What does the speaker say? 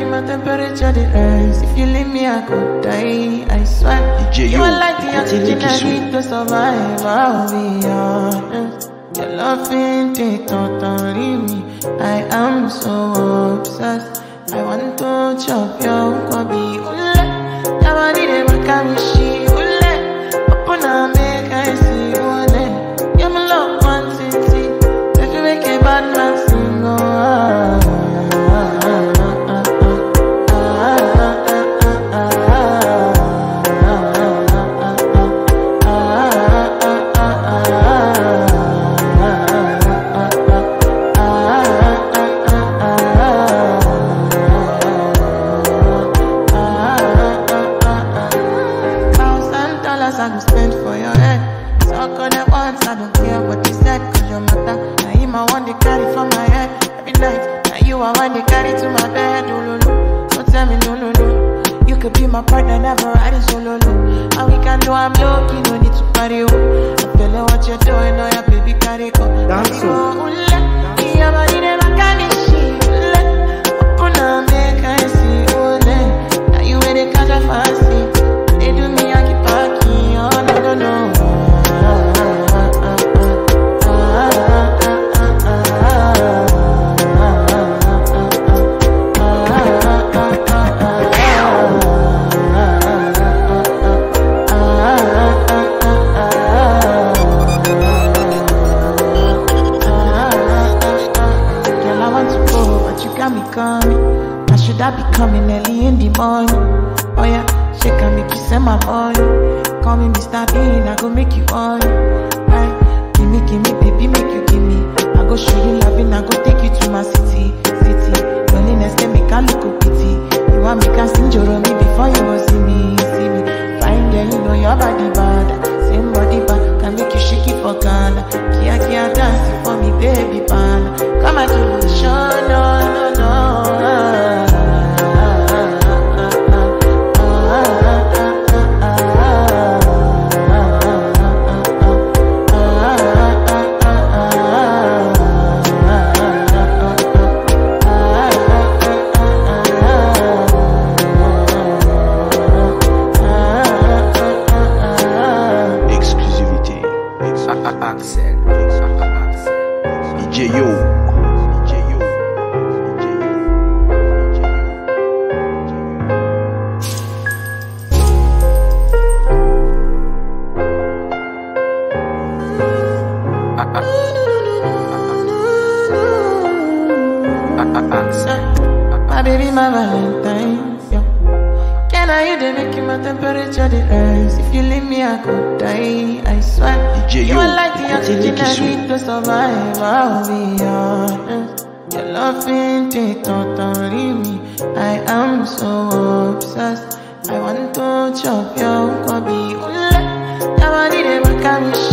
making my temperature the rise. If you leave me, I could die, I swear. You are like the oxygen I need to survive, I'll be honest. Your love ain't it, totally me. I am so obsessed. I want to chop your kwabi, ule. Yamani de makamishi, ule. Open up, make I see, ule. You're my love Nwantiti. If you make a bad man sing, I go spend for your head. Talk on it once, I don't care what you said. Cause your matter, now him I want to carry for my head. Every night, now you I want to carry to my bed. Oh, no, no. So tell me no, no, no. You could be my partner, never ride it solo, no. And we can do I'm low-key, no need to party, oh. I'm feeling what you're doing, oh yeah, baby, carry go. Dance, oh. Yeah, but you never can be shit. Open up, make I see, oh, now you ready, catch a fancy. They do me, I keep parking, oh, no, no, no. Girl, I want to go, but you got me coming. I should I be coming early in the morning? Oh yeah. She can make you send my money. Call me Mr. Bean, I go make you on. Right? Give me, baby, make you give me. I go show you loving, I go take you to my city. Loneliness can make a look of pity. You want me can sing your me before you go see me. Fine girl, you know your body bad. Same body bad, can make you shake it for Ghana. Kia dancing for me, baby, pan. Come and do the show, no, no, no. Axel. DJ Yo. My baby, my Valentine. Can I hear the making my temperature the rise? If you leave me, I could die, I swear. You are like the oxygen I need to survive, I'll be honest. Your love ain't it, totally me. I am so obsessed. I want to chop your kwabi, ule. Yamani de makamishi.